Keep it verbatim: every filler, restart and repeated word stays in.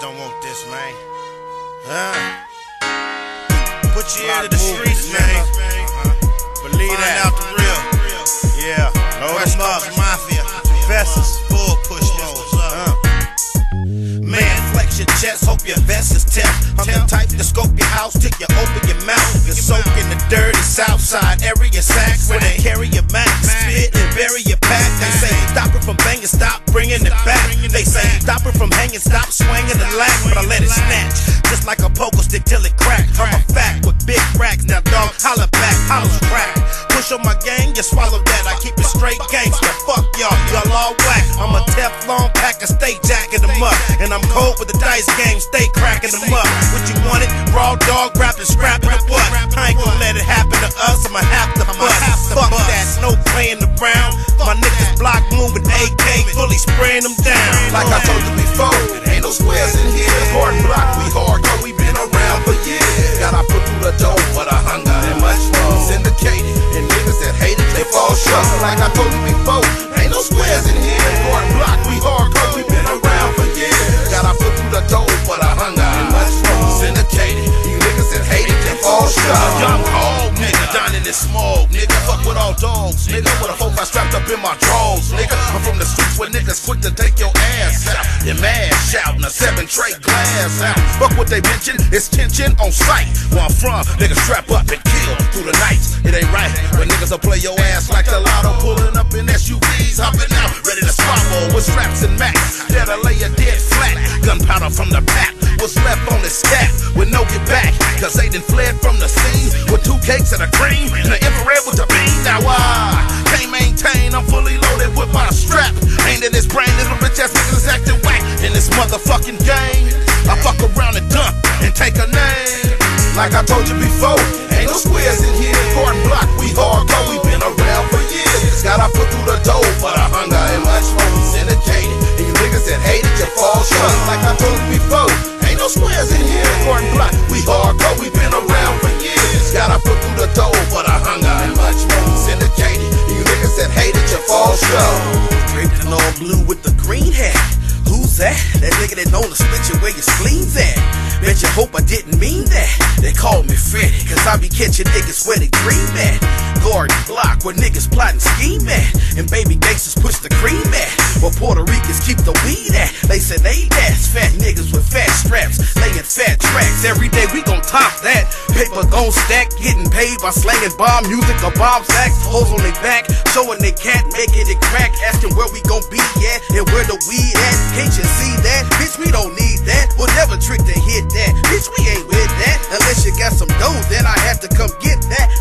don't want this, man. Huh? Put your ear to the streets, man. Uh-huh. Believe Find that. out the real. Yeah. West Coast Mafia. Professors. Full push modes. Uh. Man, flex your chest. Hope your vest is tipped. I'm the type to scope your house till you open your mouth. You soak in the dirty south side area sacks when they carry your max. Spit and bury your pack. They say stop it from banging, stop bringing it back. They say stop it from hanging, stop swinging the lack. But I let it snatch just like a poker stick till it crack. I'm a fact with big racks. Now dog, holla back, hollows crack. Push on my gang, you swallow that. I keep it straight gangsta. Fuck y'all, y'all all whack. I'm a Teflon packer, stay jacking them up. And I'm cold with the dice game, stay cracking them up. What you want it? Raw dog, rapping, scrapping the what? I ain't gonna let it happen to us, I'ma have to bust. Fuck that, no playing around. My niggas block moving A K, fully spraying them down. Like I told you before, ain't no squares in here. Hard block, we hardcore, we been around for years. Got our foot through the door for the hunger and much more. Syndicated, and niggas that hate it, they fall short. Like I told you before, ain't no squares in here. Hard block, we hardcore, we been around for years. Got our foot through the door for the hunger and much more. Syndicated, you niggas that hate it, they fall short. Young hog, nigga, down in this smog, nigga. Fuck with all dogs, nigga. With a folk I strapped up in my drawers, nigga. I'm from the streets where niggas quick to take your ass out. Your mad shouting a seven tray glass out. Fuck what they mention, it's tension on sight. Where I'm from, niggas strap up and kill through the night. It ain't right, but niggas will play your ass like the lotto. Pulling up in S U Vs, hopping out, ready to squabble with straps and max. There to lay a dead flat. Gunpowder from the pack. What's left on his stack with no get back? Cause they done fled from the scene with two cakes and a cream and the infrared with the beam. Now I can't maintain, I'm fully loaded with my strap. Ain't in this brain, little bitch ass niggas acting whack in this motherfucking game. I fuck around and dump and take a name. Like I told you before, ain't no squares in here. Hard block, we hardcore, we been around for years. Got our foot through the door for the hunger and much more. Syndicated, and you niggas that hate it, you fall short. Like I told you before, ain't no squares in here. Hard block, we hardcore, we been around for years. Got our foot through the door for the hunger and much more. Syndicated, and you niggas that hate it, you fall short. Draped in all blue with the green hat. Who's that? That nigga that known to split you where your spleen's at. Bet you hope I didn't mean that. They call me Freddy, cause I be catching niggas where they dream at. Garden block where niggas plotting scheme at. And baby gangsters push the cream at. Where Puerto Ricans keep the weed at. They say they ass fat niggas with fat straps, laying fat tracks. Every day we gon' top that. Paper gon' stack, getting paid by slanging bomb music or bomb sacks. Hoes on their back, showing they cat, making it crack. Asking where we gon' be at and where the weed at. Can't you see that? Bitch, we don't need that. We'll never trick to hit that. Bitch, we ain't with that. Unless you got some dough, then I have to come get that.